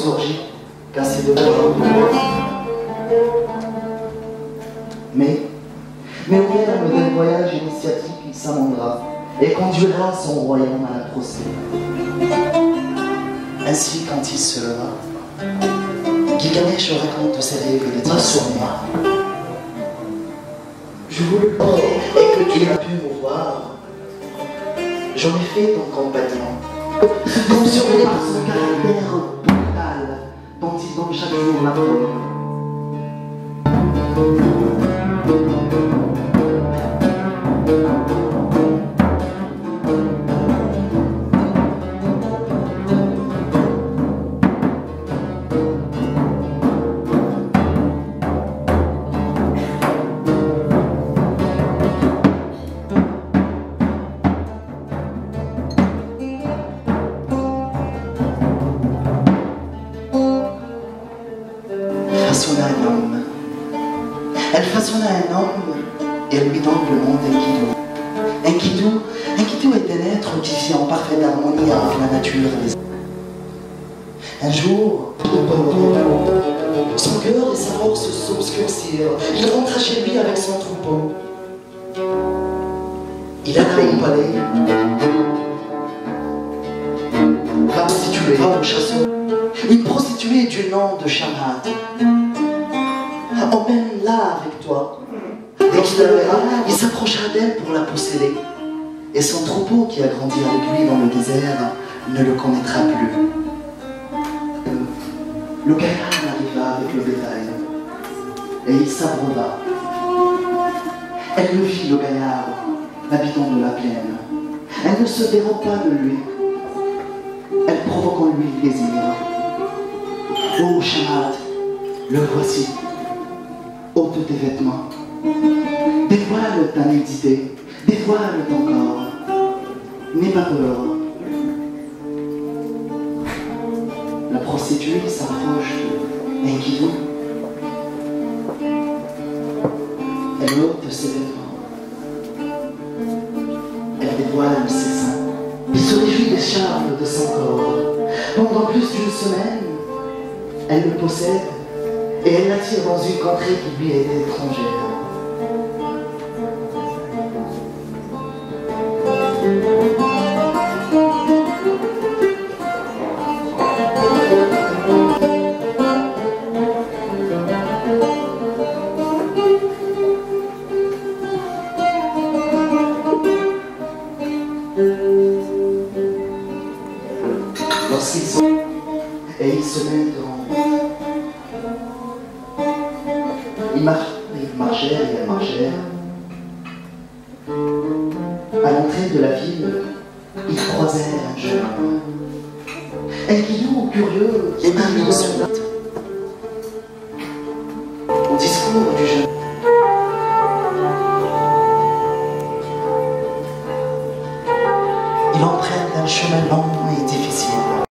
aux orgies, car c'est de l'argent de moi. Mais au terme d'un voyage initiatique, il s'amendra et conduira son royaume à la prospérité. Ainsi, quand il se leva, Gilgamesh raconte ses rêves et les transforma. Je voulais le voir et que tu as pu me voir. J'en ai fait ton compagnon. Fonctionné par son caractère brutal, dont il donne chaque jour la preuve. Elle façonna un homme et elle lui donne le nom d'Enkidu. Enkidu est un être qui vit en parfaite harmonie avec la nature et les hommes. Un jour, son cœur et sa force s'obscurcirent. Il rentra chez lui avec son troupeau. Il alla au palais. La prostituée va au chasseur. Une prostituée du nom de Shamhat. Emmène là avec toi. Dès qu'il la verra, il s'approchera d'elle pour la posséder. Et son troupeau qui a grandi avec lui dans le désert ne le connaîtra plus. Le gaillard arriva avec le bétail et il s'abreuva. Elle le vit, le gaillard, l'habitant de la plaine. Elle ne se dérobe pas de lui. Elle provoque en lui le plaisir. Oh Shamhat, le voici. Ôte tes vêtements, dévoile ta nudité, dévoile ton corps, n'aie pas peur. La prostituée s'approche d'Enkidu. Elle ôte ses vêtements, elle dévoile ses seins. Il se réjouit des charmes de son corps. Pendant plus d'une semaine, elle le possède. Et elle l'attire dans une contrée qui lui est étrangère. Lorsqu'ils sont et ils se mettent en Ils marchèrent et elles marchèrent. À l'entrée de la ville, ils croisèrent un jeune homme. Enkidu, curieux, les mains sur la tête. Au discours du jeune il emprunte un chemin long et difficile.